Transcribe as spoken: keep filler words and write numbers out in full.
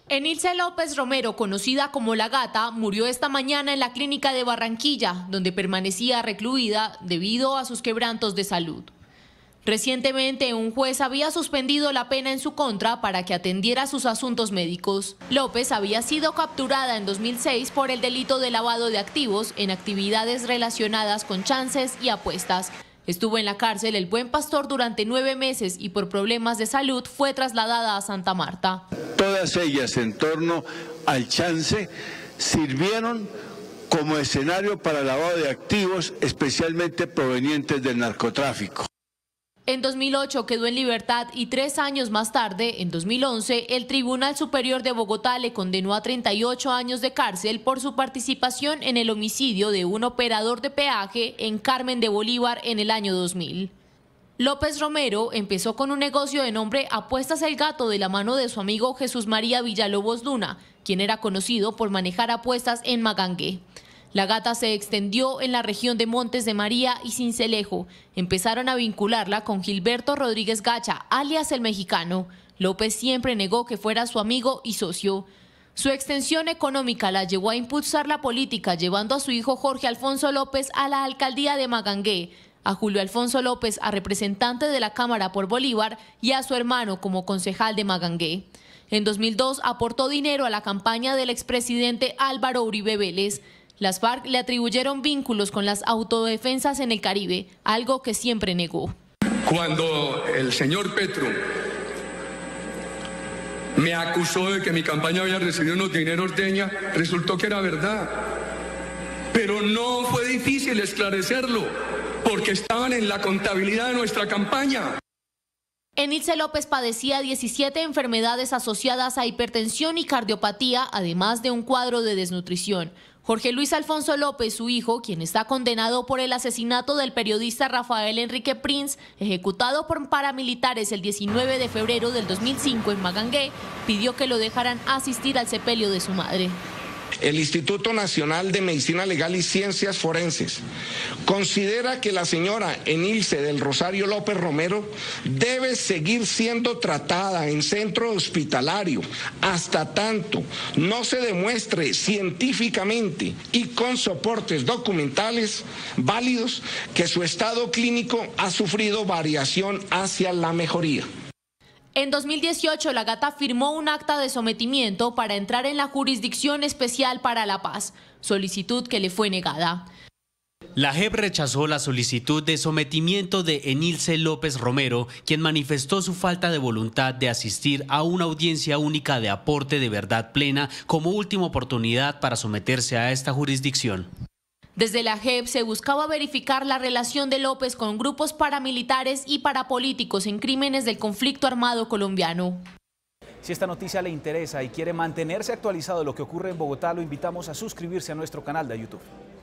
Enilce López Romero, conocida como La Gata, murió esta mañana en la clínica de Barranquilla, donde permanecía recluida debido a sus quebrantos de salud. Recientemente, un juez había suspendido la pena en su contra para que atendiera sus asuntos médicos. López había sido capturada en dos mil seis por el delito de lavado de activos en actividades relacionadas con chances y apuestas. Estuvo en la cárcel El Buen Pastor durante nueve meses y por problemas de salud fue trasladada a Santa Marta. Todas ellas en torno al chance sirvieron como escenario para el lavado de activos, especialmente provenientes del narcotráfico. En dos mil ocho quedó en libertad y tres años más tarde, en dos mil once, el Tribunal Superior de Bogotá le condenó a treinta y ocho años de cárcel por su participación en el homicidio de un operador de peaje en Carmen de Bolívar en el año dos mil. López Romero empezó con un negocio de nombre Apuestas El Gato de la mano de su amigo Jesús María Villalobos Luna, quien era conocido por manejar apuestas en Magangué. La Gata se extendió en la región de Montes de María y Sincelejo. Empezaron a vincularla con Gilberto Rodríguez Gacha, alias El Mexicano. López siempre negó que fuera su amigo y socio. Su extensión económica la llevó a impulsar la política, llevando a su hijo Jorge Alfonso López a la alcaldía de Magangué, a Julio Alfonso López a representante de la Cámara por Bolívar y a su hermano como concejal de Magangué. En dos mil dos aportó dinero a la campaña del expresidente Álvaro Uribe Vélez. Las FARC le atribuyeron vínculos con las autodefensas en el Caribe, algo que siempre negó. Cuando el señor Petro me acusó de que mi campaña había recibido unos dineros de ella, resultó que era verdad. Pero no fue difícil esclarecerlo, porque estaban en la contabilidad de nuestra campaña. Enilce López padecía diecisiete enfermedades asociadas a hipertensión y cardiopatía, además de un cuadro de desnutrición. Jorge Luis Alfonso López, su hijo, quien está condenado por el asesinato del periodista Rafael Enrique Prince, ejecutado por paramilitares el diecinueve de febrero del dos mil cinco en Magangué, pidió que lo dejaran asistir al sepelio de su madre. El Instituto Nacional de Medicina Legal y Ciencias Forenses considera que la señora Enilce del Rosario López Romero debe seguir siendo tratada en centro hospitalario hasta tanto no se demuestre científicamente y con soportes documentales válidos que su estado clínico ha sufrido variación hacia la mejoría. En dos mil dieciocho, La Gata firmó un acta de sometimiento para entrar en la Jurisdicción Especial para la Paz, solicitud que le fue negada. La J E P rechazó la solicitud de sometimiento de Enilce López Romero, quien manifestó su falta de voluntad de asistir a una audiencia única de aporte de verdad plena como última oportunidad para someterse a esta jurisdicción. Desde la J E P se buscaba verificar la relación de López con grupos paramilitares y parapolíticos en crímenes del conflicto armado colombiano. Si esta noticia le interesa y quiere mantenerse actualizado de lo que ocurre en Bogotá, lo invitamos a suscribirse a nuestro canal de YouTube.